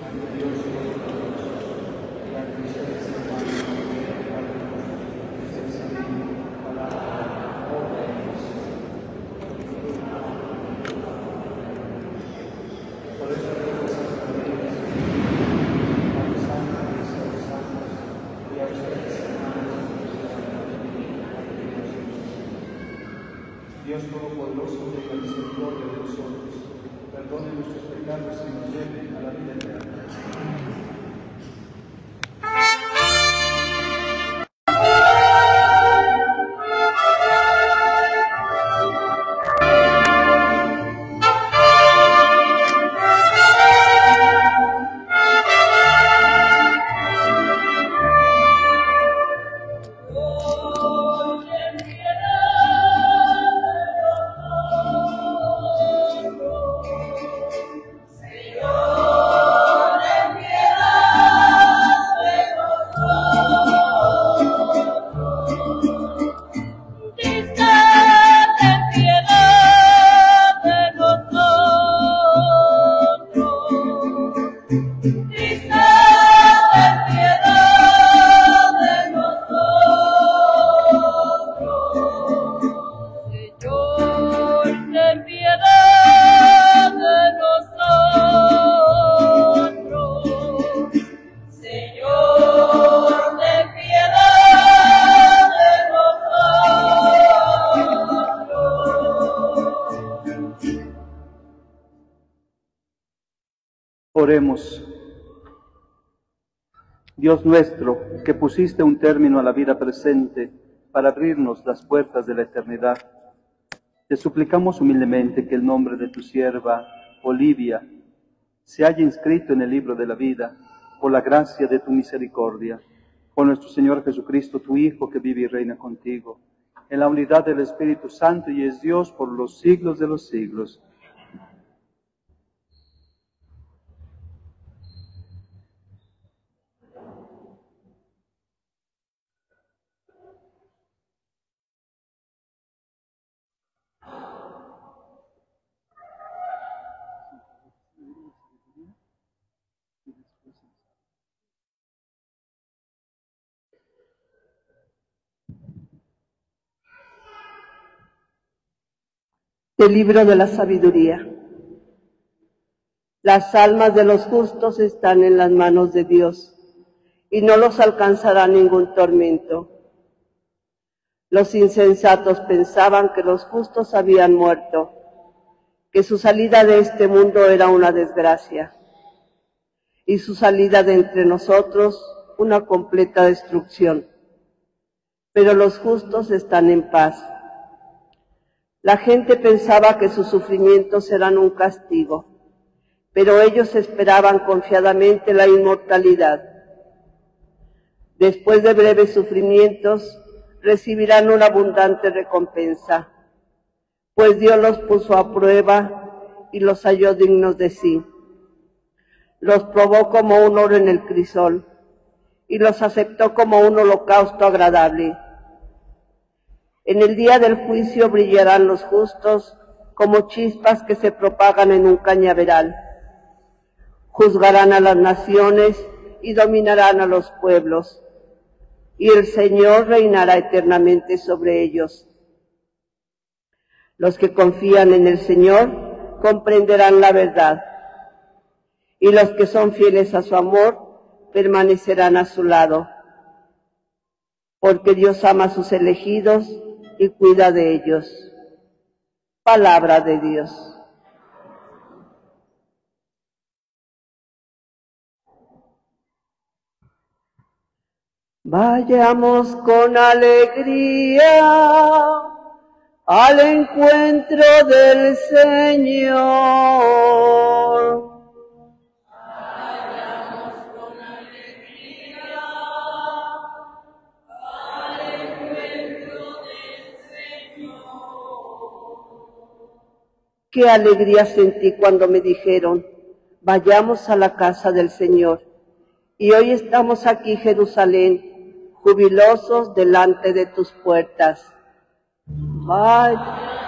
Dios Todopoderoso, tenga misericordia de nosotros, perdone nuestros pecados y nos lleve a la vida eterna. Oremos. Dios nuestro, que pusiste un término a la vida presente para abrirnos las puertas de la eternidad, te suplicamos humildemente que el nombre de tu sierva, Olivia, se haya inscrito en el libro de la vida por la gracia de tu misericordia, por nuestro Señor Jesucristo, tu Hijo, que vive y reina contigo, en la unidad del Espíritu Santo y es Dios por los siglos de los siglos. Del libro de la sabiduría. Las almas de los justos están en las manos de Dios, y no los alcanzará ningún tormento. Los insensatos pensaban que los justos habían muerto, que su salida de este mundo era una desgracia, y su salida de entre nosotros una completa destrucción. Pero los justos están en paz. La gente pensaba que sus sufrimientos eran un castigo, pero ellos esperaban confiadamente la inmortalidad. Después de breves sufrimientos, recibirán una abundante recompensa, pues Dios los puso a prueba y los halló dignos de sí. Los probó como un oro en el crisol y los aceptó como un holocausto agradable. En el día del juicio brillarán los justos como chispas que se propagan en un cañaveral. Juzgarán a las naciones y dominarán a los pueblos, y el Señor reinará eternamente sobre ellos. Los que confían en el Señor comprenderán la verdad, y los que son fieles a su amor permanecerán a su lado, porque Dios ama a sus elegidos y cuida de ellos. Palabra de Dios. Vayamos con alegría al encuentro del Señor. Vayamos con alegría al encuentro del Señor. Qué alegría sentí cuando me dijeron, vayamos a la casa del Señor. Y hoy estamos aquí, Jerusalén, jubilosos delante de tus puertas. Vaya.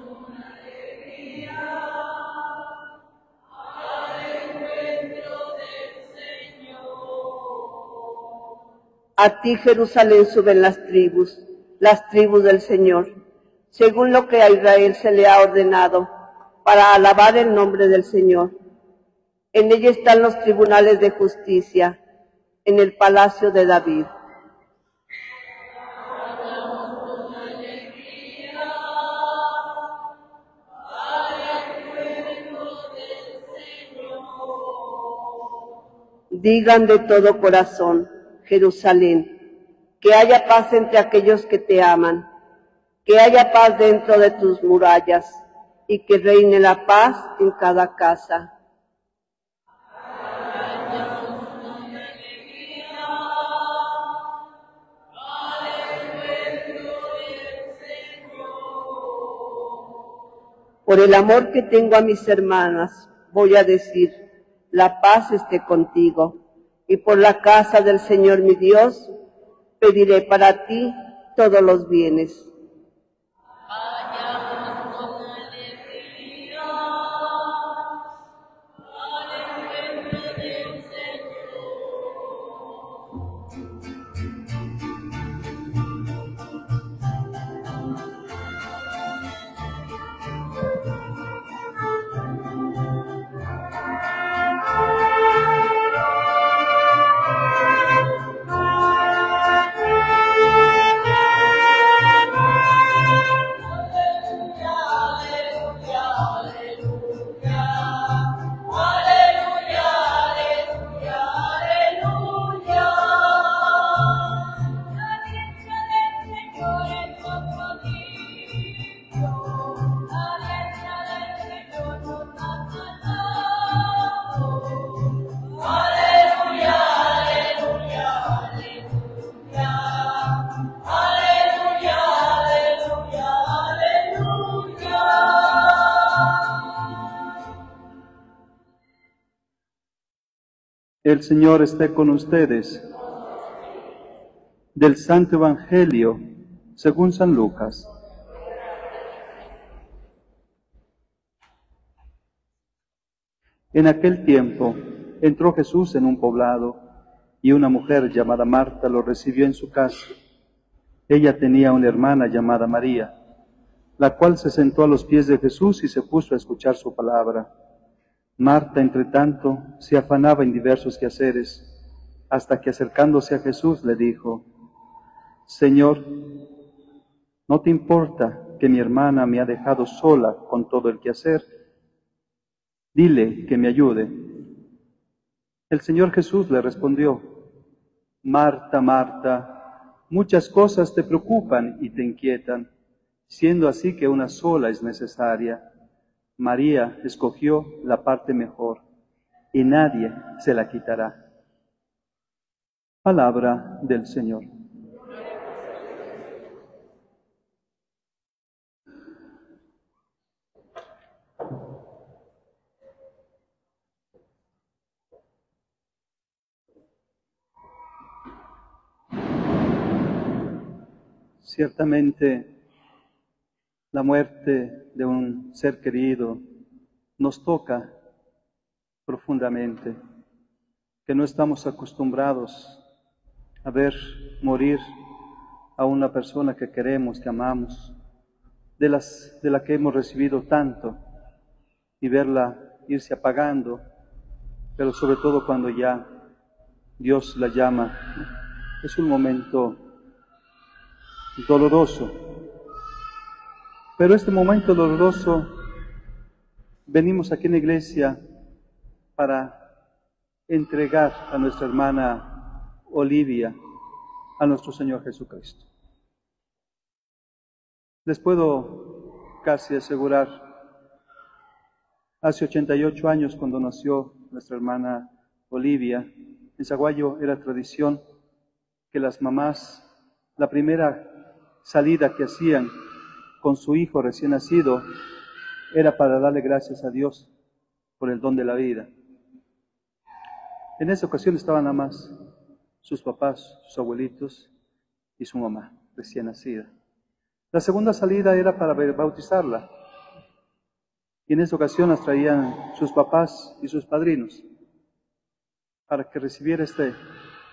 Al encuentro del A ti, Jerusalén, suben las tribus del Señor, según lo que a Israel se le ha ordenado, para alabar el nombre del Señor. En ella están los tribunales de justicia, en el palacio de David. Digan de todo corazón, Jerusalén, que haya paz entre aquellos que te aman, que haya paz dentro de tus murallas, y que reine la paz en cada casa. Por el amor que tengo a mis hermanas, voy a decir, la paz esté contigo. Y por la casa del Señor mi Dios, pediré para ti todos los bienes. Vayamos con alegría al encuentro del Señor. El Señor esté con ustedes. Del Santo Evangelio, según San Lucas. En aquel tiempo entró Jesús en un poblado, y una mujer llamada Marta lo recibió en su casa. Ella tenía una hermana llamada María, la cual se sentó a los pies de Jesús y se puso a escuchar su palabra. Marta, entre tanto, se afanaba en diversos quehaceres, hasta que acercándose a Jesús le dijo: Señor, ¿no te importa que mi hermana me ha dejado sola con todo el quehacer? Dile que me ayude. El Señor Jesús le respondió: Marta, Marta, muchas cosas te preocupan y te inquietan, siendo así que una sola es necesaria. María escogió la parte mejor, y nadie se la quitará. Palabra del Señor. Ciertamente, la muerte de un ser querido nos toca profundamente, que no estamos acostumbrados a ver morir a una persona que queremos, que amamos, de la que hemos recibido tanto, y verla irse apagando, pero sobre todo cuando ya Dios la llama. Es un momento doloroso, pero este momento doloroso venimos aquí en la iglesia para entregar a nuestra hermana Olivia a nuestro Señor Jesucristo. Les puedo casi asegurar, hace 88 años cuando nació nuestra hermana Olivia, en Zaguayo era tradición que las mamás, la primera salida que hacían con su hijo recién nacido era para darle gracias a Dios por el don de la vida. En esa ocasión estaban nada más sus papás, sus abuelitos y su mamá recién nacida. La segunda salida era para bautizarla, y en esa ocasión las traían sus papás y sus padrinos para que recibiera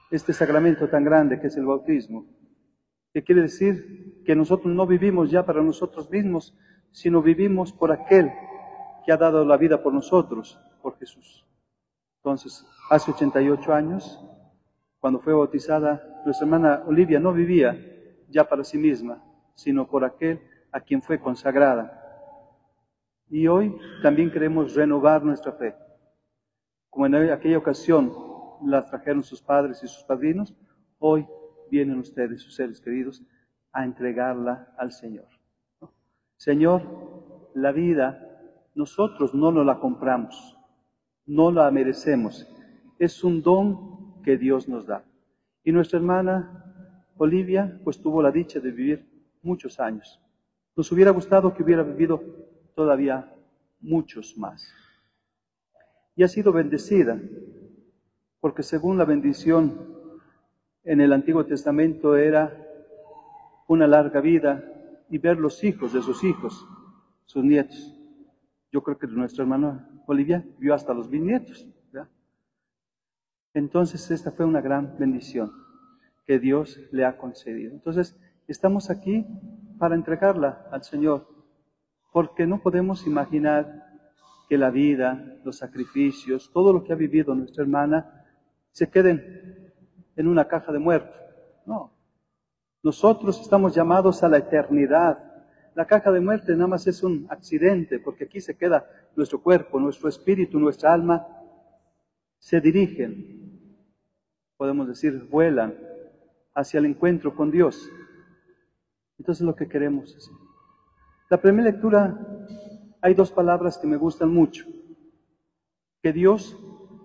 este sacramento tan grande que es el bautismo, que quiere decir que nosotros no vivimos ya para nosotros mismos, sino vivimos por aquel que ha dado la vida por nosotros, por Jesús. Entonces, hace 88 años, cuando fue bautizada, nuestra hermana Olivia no vivía ya para sí misma, sino por aquel a quien fue consagrada. Y hoy también queremos renovar nuestra fe. Como en aquella ocasión la trajeron sus padres y sus padrinos, hoy vienen ustedes, sus seres queridos, a entregarla al Señor. Señor, la vida nosotros no nos la compramos, no la merecemos, es un don que Dios nos da. Y nuestra hermana Olivia pues tuvo la dicha de vivir muchos años. Nos hubiera gustado que hubiera vivido todavía muchos más. Y ha sido bendecida, porque según la bendición en el Antiguo Testamento era una larga vida y ver los hijos de sus hijos, sus nietos. Yo creo que nuestra hermana Olivia vio hasta los bisnietos, ¿verdad? Entonces esta fue una gran bendición que Dios le ha concedido. Entonces estamos aquí para entregarla al Señor, porque no podemos imaginar que la vida, los sacrificios, todo lo que ha vivido nuestra hermana se queden en una caja de muertos. No, nosotros estamos llamados a la eternidad. La caja de muerte nada más es un accidente, porque aquí se queda nuestro cuerpo, nuestro espíritu, nuestra alma, se dirigen, podemos decir, vuelan hacia el encuentro con Dios. Entonces lo que queremos es... La primera lectura, hay dos palabras que me gustan mucho. Que Dios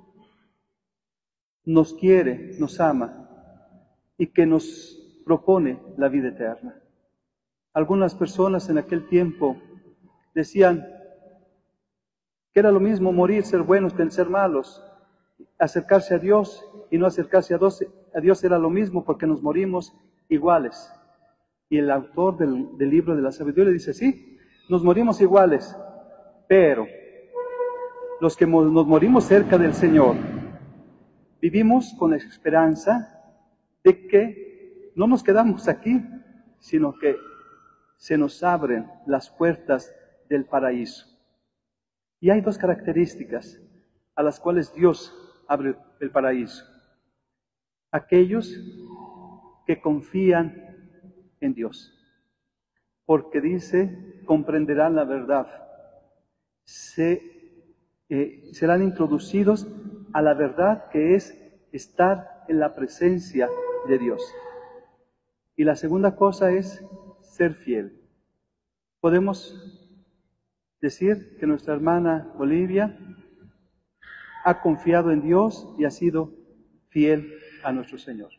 nos quiere, nos ama y que nos propone la vida eterna. Algunas personas en aquel tiempo decían que era lo mismo morir, ser buenos que ser malos. Acercarse a Dios y no acercarse a Dios era lo mismo porque nos morimos iguales. Y el autor del libro de la sabiduría dice, sí, nos morimos iguales, pero los que nos morimos cerca del Señor, vivimos con la esperanza de que no nos quedamos aquí, sino que se nos abren las puertas del paraíso. Y hay dos características a las cuales Dios abre el paraíso. Aquellos que confían en Dios, porque dice, comprenderán la verdad, serán introducidos a la verdad que es estar en la presencia de Dios. Y la segunda cosa es ser fiel. Podemos decir que nuestra hermana Olivia ha confiado en Dios y ha sido fiel a nuestro Señor.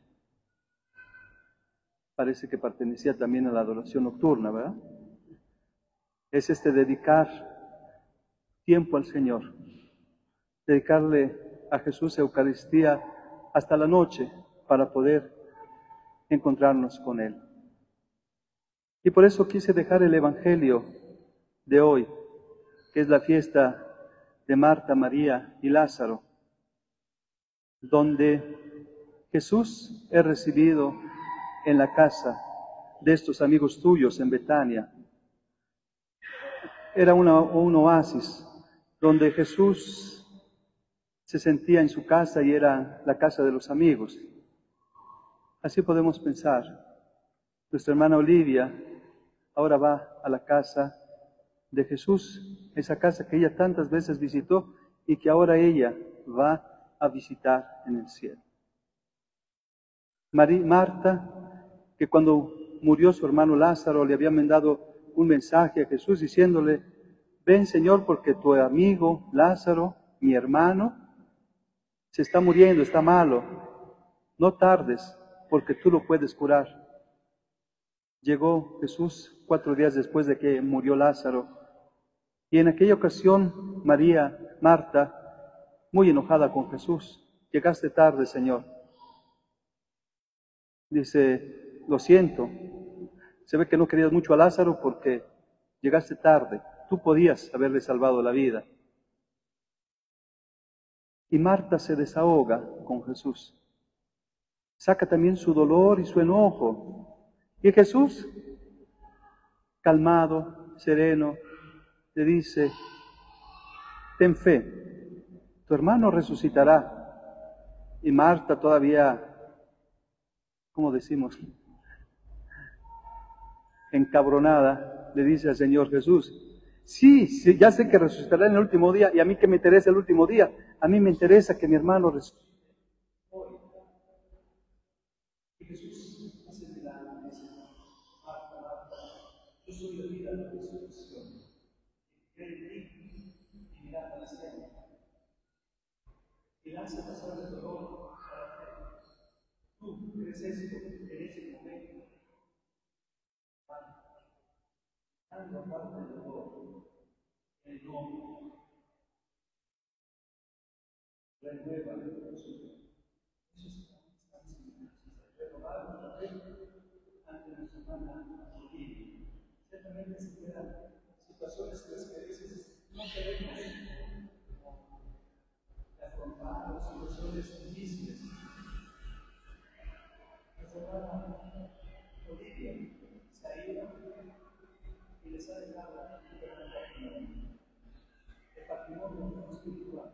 Parece que pertenecía también a la adoración nocturna, ¿verdad? Es dedicar tiempo al Señor, dedicarle a Jesús Eucaristía hasta la noche para poder encontrarnos con Él. Y por eso quise dejar el Evangelio de hoy, que es la fiesta de Marta, María y Lázaro, donde Jesús es recibido en la casa de estos amigos tuyos en Betania. Era un oasis donde Jesús se sentía en su casa y era la casa de los amigos. Así podemos pensar. Nuestra hermana Olivia ahora va a la casa de Jesús, esa casa que ella tantas veces visitó y que ahora ella va a visitar en el cielo. Marta, que cuando murió su hermano Lázaro le había mandado un mensaje a Jesús diciéndole, ven Señor porque tu amigo Lázaro, mi hermano, se está muriendo, está malo, no tardes porque tú lo puedes curar. Llegó Jesús 4 días después de que murió Lázaro y en aquella ocasión Marta, muy enojada con Jesús, llegaste tarde Señor. Dice, lo siento, se ve que no querías mucho a Lázaro porque llegaste tarde, tú podías haberle salvado la vida. Y Marta se desahoga con Jesús. saca también su dolor y su enojo. Y Jesús, calmado, sereno, le dice, ten fe, tu hermano resucitará. Y Marta todavía, ¿cómo decimos?, encabronada, le dice al Señor Jesús, sí, ya sé que resucitará en el último día, y a mí que me interesa el último día, a mí me interesa que mi hermano resucite. Y Jesús hace el milagro, dice, Marta, Marta, yo soy la vida de la resurrección, cree en mí y mirad a la estrella. Y lanza pasar el dolor para fe. Tú crees esto en ese momento. Dando aparte del dolor, el nombre, renueva el corazón. Eso es renovar nuestra fe ante nuestra hermana Olivia. Ciertamente se quedan situaciones que a veces no queremos afrontar, situaciones difíciles. Nuestra hermana Olivia se ha ido y les ha dejado el patrimonio espiritual.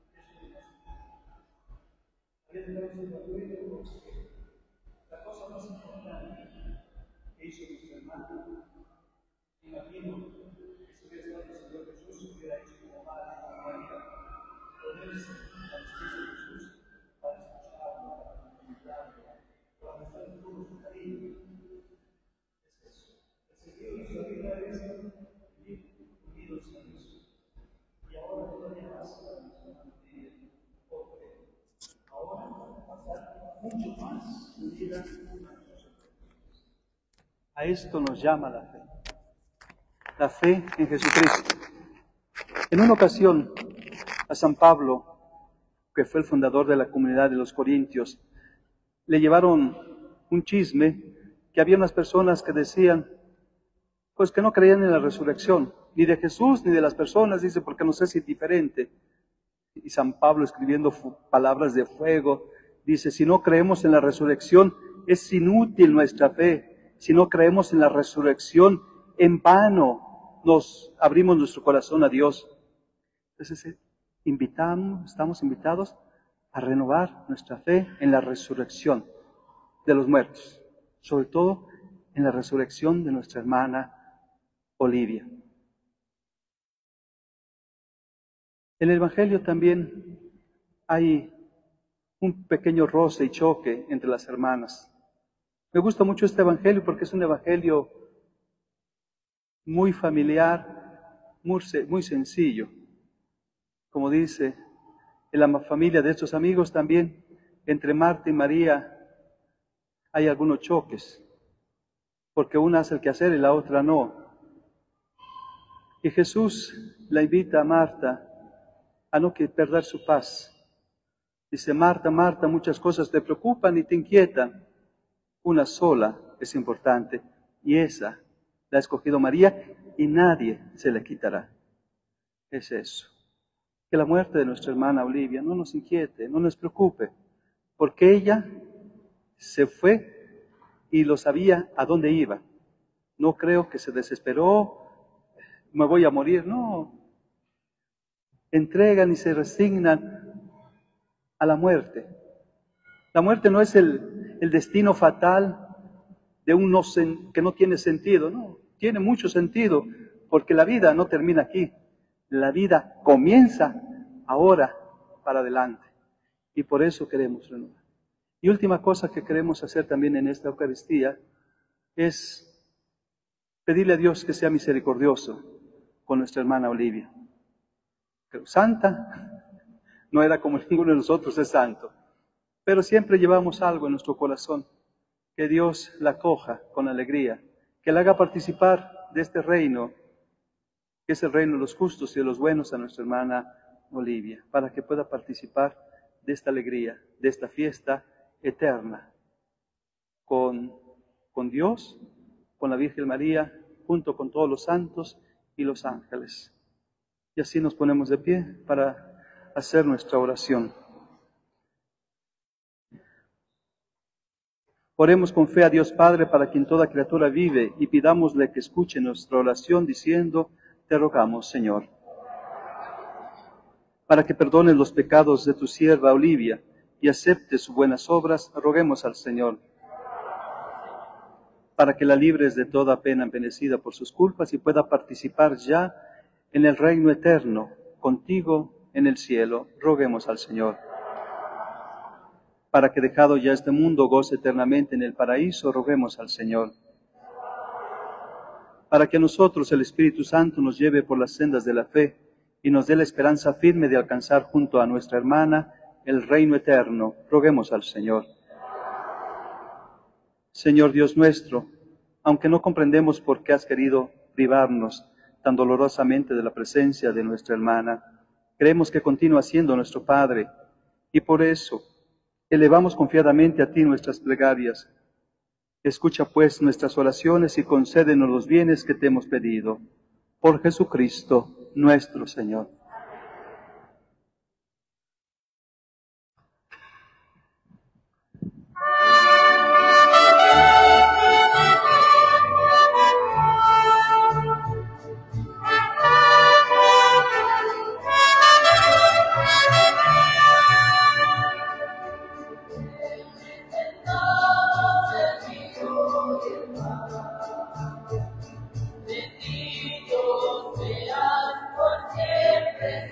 La cosa más importante que hizo nuestro hermano, imagino que si hubiera estado el Señor Jesús, hubiera hecho como madre, como María, ponerse a los pies de Jesús para escucharlo, para contemplarlo, para mostrar todo su cariño. Es eso. El sentido de nuestra vida es vivir unidos a Dios. Y ahora todavía más para nuestra familia, porque ahora vamos a pasar mucho más unida a esto nos llama la fe en Jesucristo. En una ocasión, a San Pablo, que fue el fundador de la comunidad de los Corintios, le llevaron un chisme que había unas personas que decían, pues que no creían en la resurrección, ni de Jesús ni de las personas, dice, porque nos es indiferente. Y San Pablo, escribiendo palabras de fuego, dice, si no creemos en la resurrección, es inútil nuestra fe. Si no creemos en la resurrección, en vano nos abrimos nuestro corazón a Dios. Entonces, estamos invitados a renovar nuestra fe en la resurrección de los muertos, sobre todo en la resurrección de nuestra hermana Olivia. En el Evangelio también hay un pequeño roce y choque entre las hermanas. Me gusta mucho este Evangelio porque es un Evangelio muy familiar, muy sencillo. Como dice, en la familia de estos amigos también, entre Marta y María, hay algunos choques, porque una hace el quehacer y la otra no. Y Jesús la invita a Marta a no perder su paz. Dice, Marta, Marta, muchas cosas te preocupan y te inquietan. Una sola es importante, y esa la ha escogido María, y nadie se la quitará. Es eso. Que la muerte de nuestra hermana Olivia no nos inquiete, no nos preocupe, porque ella se fue y lo sabía a dónde iba. No creo que se desesperó, me voy a morir, no. Entregan y se resignan a la muerte. La muerte no es el destino fatal de un que no tiene sentido, no, tiene mucho sentido, porque la vida no termina aquí, la vida comienza ahora para adelante, y por eso queremos renovar. Y última cosa que queremos hacer también en esta Eucaristía es pedirle a Dios que sea misericordioso con nuestra hermana Olivia. Pero santa, no era como ninguno de nosotros es santo, pero siempre llevamos algo en nuestro corazón. Que Dios la acoja con alegría, que la haga participar de este reino, que es el reino de los justos y de los buenos, a nuestra hermana Olivia, para que pueda participar de esta alegría, de esta fiesta eterna, con Dios, con la Virgen María, junto con todos los santos y los ángeles. Y así nos ponemos de pie para hacer nuestra oración. Oremos con fe a Dios Padre, para quien toda criatura vive, y pidámosle que escuche nuestra oración diciendo: te rogamos, Señor. Para que perdones los pecados de tu sierva Olivia y acepte sus buenas obras, roguemos al Señor. Para que la libres de toda pena envenecida por sus culpas y pueda participar ya en el reino eterno, contigo en el cielo, roguemos al Señor. Para que dejado ya este mundo goce eternamente en el paraíso, roguemos al Señor. Para que a nosotros el Espíritu Santo nos lleve por las sendas de la fe y nos dé la esperanza firme de alcanzar junto a nuestra hermana el reino eterno, roguemos al Señor. Señor Dios nuestro, aunque no comprendemos por qué has querido privarnos tan dolorosamente de la presencia de nuestra hermana, creemos que continúa siendo nuestro Padre, y por eso elevamos confiadamente a ti nuestras plegarias. Escucha pues nuestras oraciones y concédenos los bienes que te hemos pedido. Por Jesucristo nuestro Señor. Bendito seas por siempre,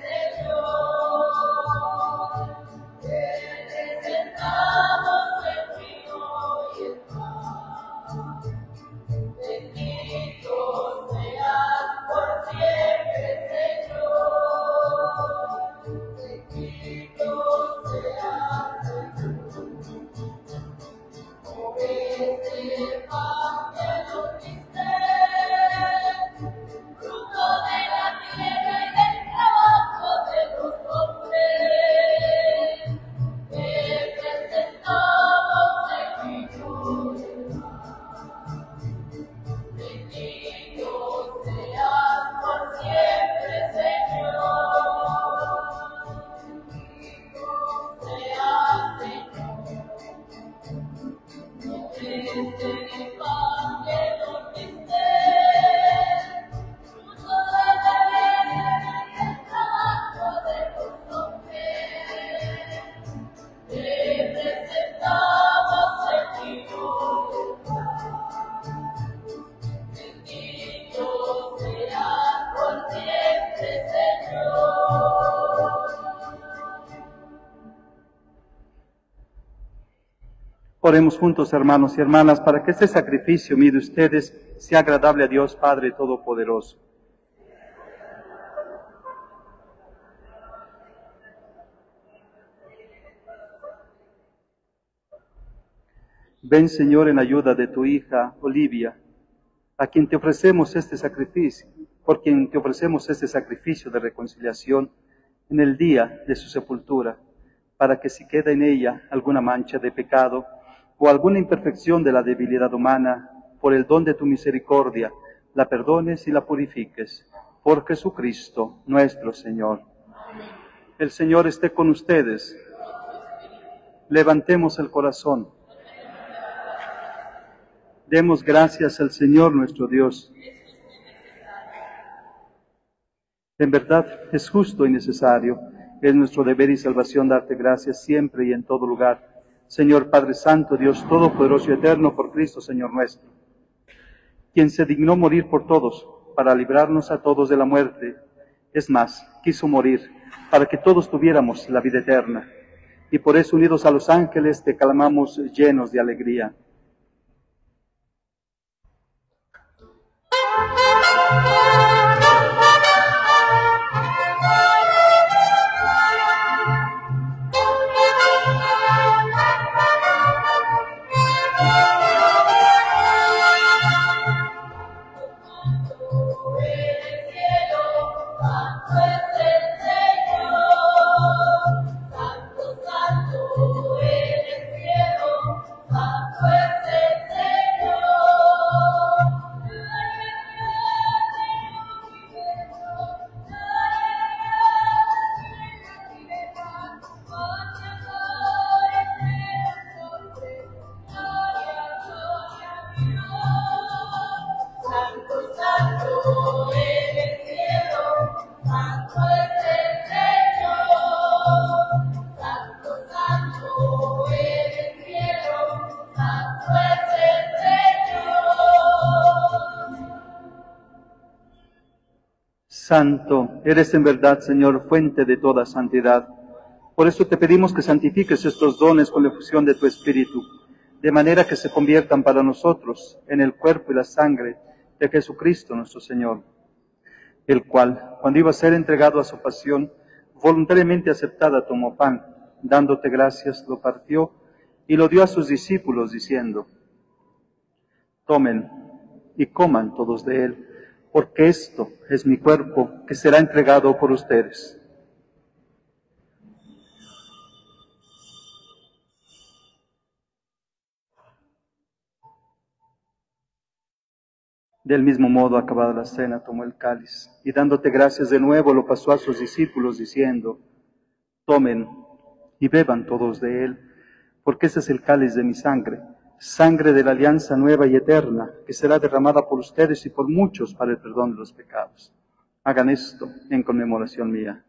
Oremos juntos, hermanos y hermanas, para que este sacrificio mío de ustedes sea agradable a Dios Padre Todopoderoso. Ven, Señor, en ayuda de tu hija Olivia, a quien te ofrecemos este sacrificio, por quien te ofrecemos este sacrificio de reconciliación en el día de su sepultura, para que si queda en ella alguna mancha de pecado o alguna imperfección de la debilidad humana, por el don de tu misericordia, la perdones y la purifiques. Por Jesucristo nuestro Señor. El Señor esté con ustedes. Levantemos el corazón. Demos gracias al Señor nuestro Dios. En verdad es justo y necesario, es nuestro deber y salvación darte gracias siempre y en todo lugar. Señor Padre Santo, Dios Todopoderoso y Eterno, por Cristo Señor nuestro, quien se dignó morir por todos, para librarnos a todos de la muerte. Es más, quiso morir, para que todos tuviéramos la vida eterna. Y por eso, unidos a los ángeles, te clamamos llenos de alegría. Santo, santo, en el cielo, santo es Santo, eres en verdad, Señor, fuente de toda santidad. Por eso te pedimos que santifiques estos dones con la efusión de tu Espíritu, de manera que se conviertan para nosotros en el cuerpo y la sangre de Jesucristo nuestro Señor, el cual, cuando iba a ser entregado a su pasión, voluntariamente aceptada tomó pan, dándote gracias, lo partió y lo dio a sus discípulos, diciendo: tomen y coman todos de él, porque esto es mi cuerpo que será entregado por ustedes. Del mismo modo, acabada la cena, tomó el cáliz, y dándote gracias de nuevo, lo pasó a sus discípulos, diciendo: tomen y beban todos de él, porque ese es el cáliz de mi sangre, sangre de la alianza nueva y eterna, que será derramada por ustedes y por muchos para el perdón de los pecados. Hagan esto en conmemoración mía.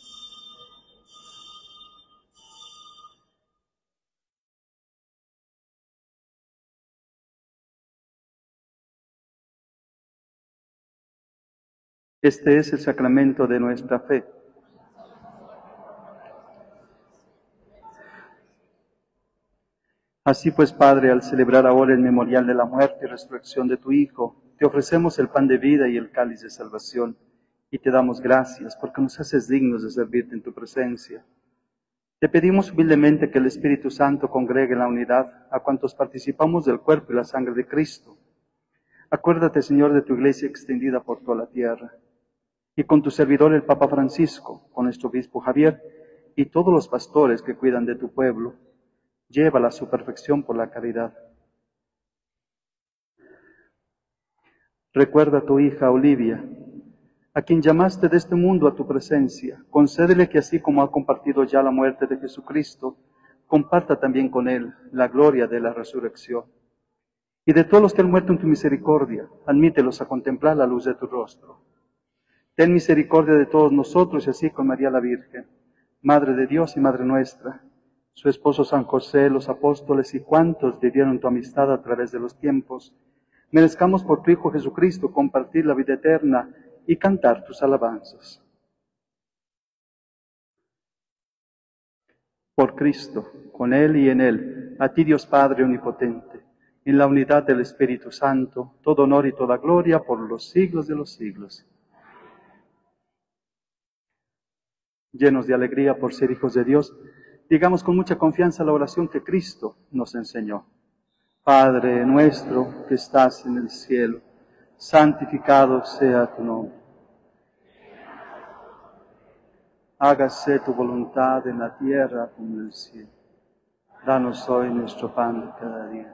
Este es el sacramento de nuestra fe. Así pues, Padre, al celebrar ahora el memorial de la muerte y resurrección de tu Hijo, te ofrecemos el pan de vida y el cáliz de salvación, y te damos gracias porque nos haces dignos de servirte en tu presencia. Te pedimos humildemente que el Espíritu Santo congregue en la unidad a cuantos participamos del cuerpo y la sangre de Cristo. Acuérdate, Señor, de tu iglesia extendida por toda la tierra, y con tu servidor el Papa Francisco, con nuestro obispo Javier, y todos los pastores que cuidan de tu pueblo. Llévala a su perfección por la caridad. Recuerda a tu hija Olivia, a quien llamaste de este mundo a tu presencia. Concédele que así como ha compartido ya la muerte de Jesucristo, comparta también con él la gloria de la resurrección. Y de todos los que han muerto en tu misericordia, admítelos a contemplar la luz de tu rostro. Ten misericordia de todos nosotros y así con María la Virgen, Madre de Dios y Madre nuestra, su esposo San José, los apóstoles y cuantos vivieron tu amistad a través de los tiempos, merezcamos por tu Hijo Jesucristo compartir la vida eterna y cantar tus alabanzas. Por Cristo, con Él y en Él, a ti Dios Padre omnipotente, en la unidad del Espíritu Santo, todo honor y toda gloria por los siglos de los siglos. Llenos de alegría por ser hijos de Dios, digamos con mucha confianza la oración que Cristo nos enseñó. Padre nuestro que estás en el cielo, santificado sea tu nombre. Hágase tu voluntad en la tierra como en el cielo. Danos hoy nuestro pan de cada día.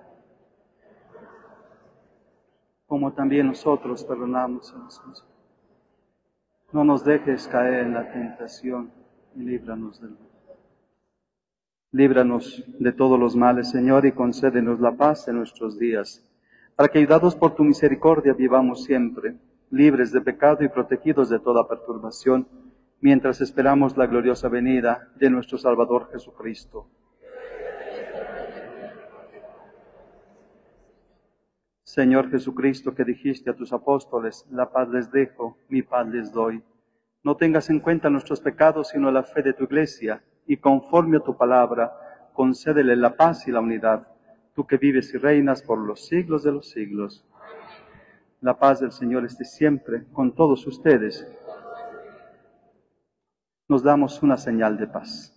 Como también nosotros perdonamos a los nuestros. No nos dejes caer en la tentación y líbranos del mal. Líbranos de todos los males, Señor, y concédenos la paz en nuestros días, para que, ayudados por tu misericordia, vivamos siempre, libres de pecado y protegidos de toda perturbación, mientras esperamos la gloriosa venida de nuestro Salvador Jesucristo. Señor Jesucristo, que dijiste a tus apóstoles: la paz les dejo, mi paz les doy. No tengas en cuenta nuestros pecados, sino la fe de tu Iglesia, y conforme a tu palabra, concédele la paz y la unidad, tú que vives y reinas por los siglos de los siglos. La paz del Señor esté siempre con todos ustedes. Nos damos una señal de paz.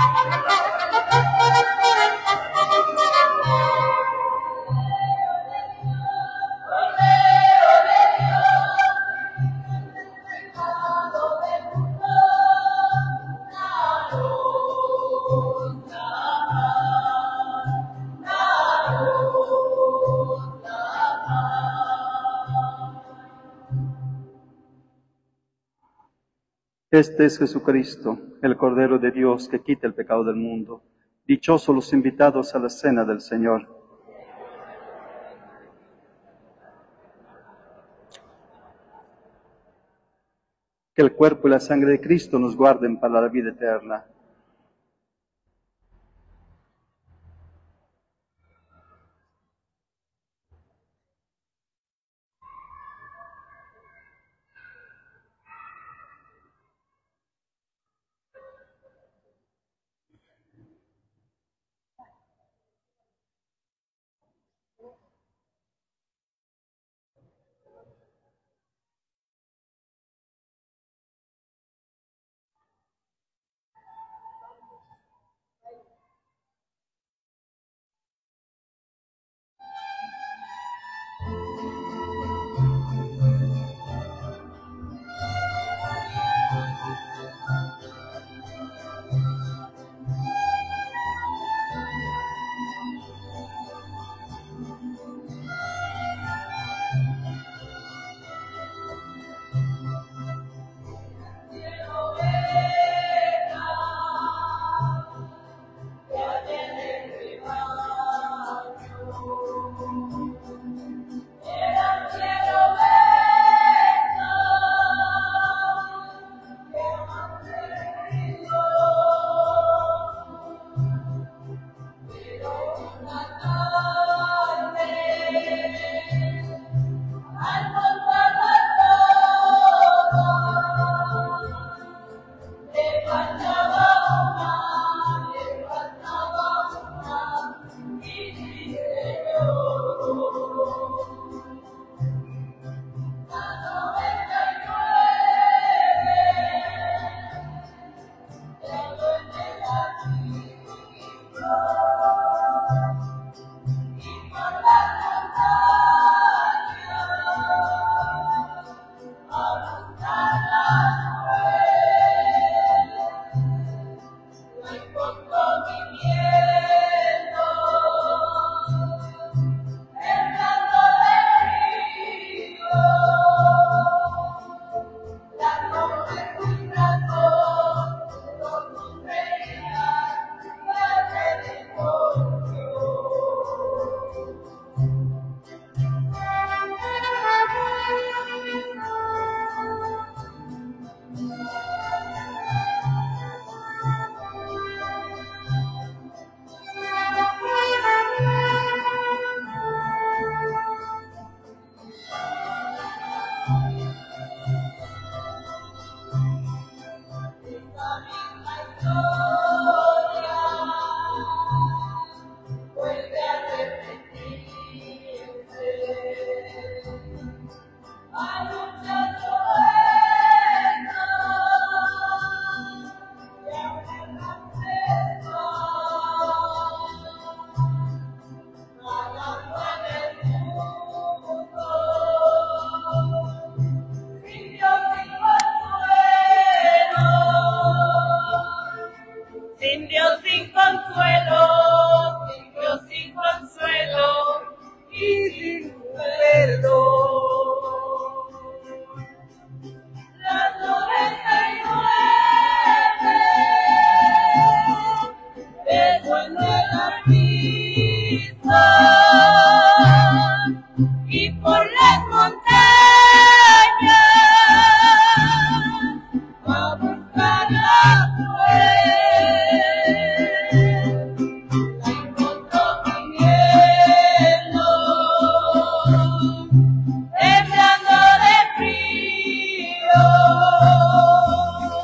Este es Jesucristo, el Cordero de Dios que quita el pecado del mundo. Dichosos los invitados a la cena del Señor. Que el cuerpo y la sangre de Cristo nos guarden para la vida eterna.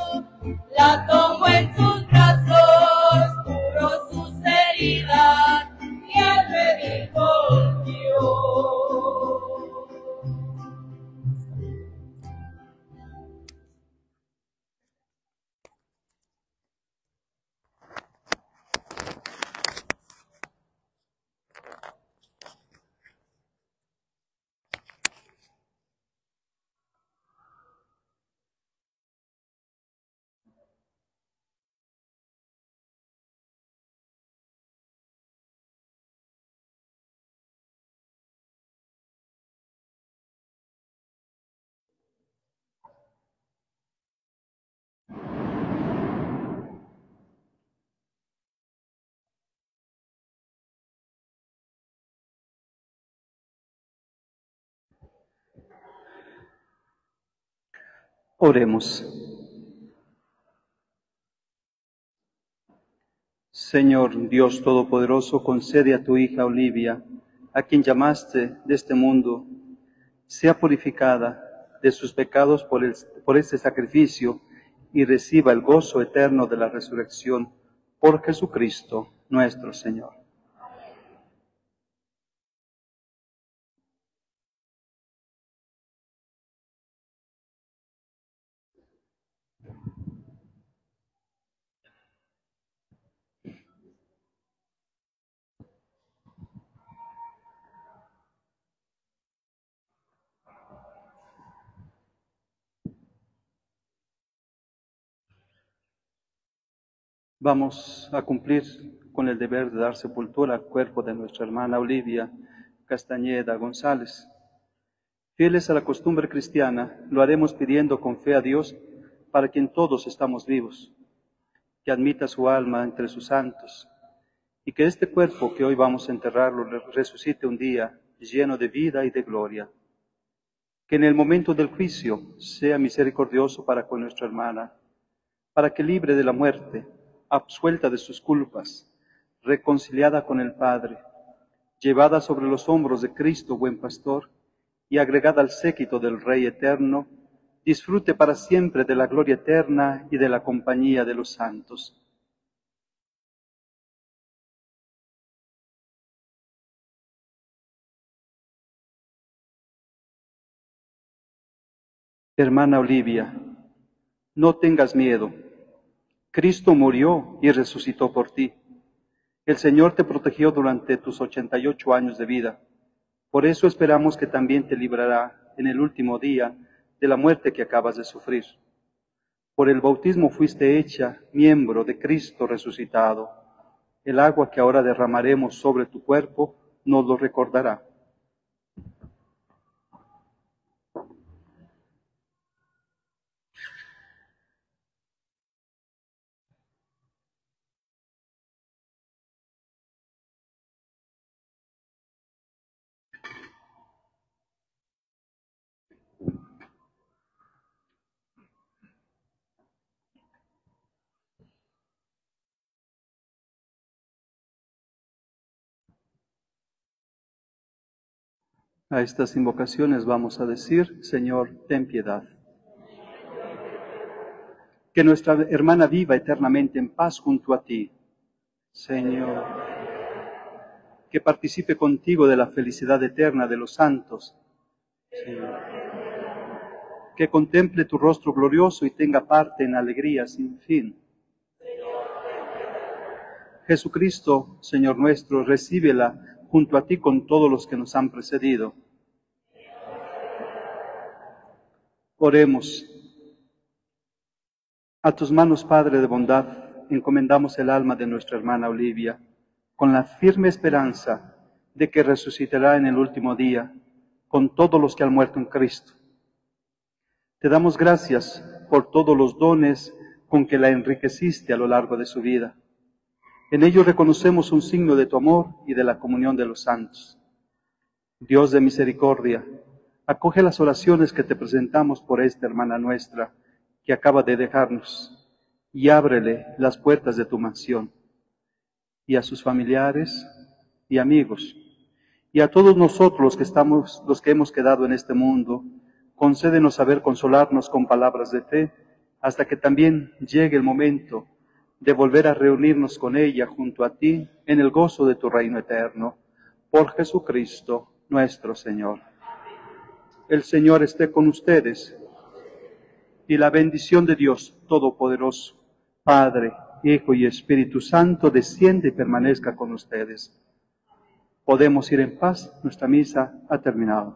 La tomó en sus brazos, curó sus heridas. Oremos. Señor Dios Todopoderoso, concede a tu hija Olivia, a quien llamaste de este mundo, sea purificada de sus pecados por este sacrificio y reciba el gozo eterno de la resurrección por Jesucristo nuestro Señor. Vamos a cumplir con el deber de dar sepultura al cuerpo de nuestra hermana Olivia Castañeda González. Fieles a la costumbre cristiana, lo haremos pidiendo con fe a Dios, para quien todos estamos vivos, que admita su alma entre sus santos, y que este cuerpo que hoy vamos a enterrarlo resucite un día lleno de vida y de gloria. Que en el momento del juicio sea misericordioso para con nuestra hermana, para que libre de la muerte, absuelta de sus culpas, reconciliada con el Padre, llevada sobre los hombros de Cristo buen pastor y agregada al séquito del Rey eterno, disfrute para siempre de la gloria eterna y de la compañía de los santos. Hermana Olivia, no tengas miedo. Cristo murió y resucitó por ti. El Señor te protegió durante tus 88 años de vida. Por eso esperamos que también te librará en el último día de la muerte que acabas de sufrir. Por el bautismo fuiste hecha miembro de Cristo resucitado. El agua que ahora derramaremos sobre tu cuerpo nos lo recordará. A estas invocaciones vamos a decir: Señor, ten piedad. Que nuestra hermana viva eternamente en paz junto a ti. Señor, que participe contigo de la felicidad eterna de los santos. Señor, que contemple tu rostro glorioso y tenga parte en alegría sin fin. Jesucristo, Señor nuestro, recíbela junto a ti con todos los que nos han precedido. Oremos. A tus manos, Padre de bondad, encomendamos el alma de nuestra hermana Olivia, con la firme esperanza de que resucitará en el último día con todos los que han muerto en Cristo. Te damos gracias por todos los dones con que la enriqueciste a lo largo de su vida. En ello reconocemos un signo de tu amor y de la comunión de los santos. Dios de misericordia, acoge las oraciones que te presentamos por esta hermana nuestra que acaba de dejarnos, y ábrele las puertas de tu mansión, y a sus familiares y amigos, y a todos nosotros los que hemos quedado en este mundo, concédenos saber consolarnos con palabras de fe, hasta que también llegue el momento de volver a reunirnos con ella junto a ti en el gozo de tu reino eterno, por Jesucristo nuestro Señor. El Señor esté con ustedes, y la bendición de Dios Todopoderoso, Padre, Hijo y Espíritu Santo, desciende y permanezca con ustedes. Podemos ir en paz, nuestra misa ha terminado.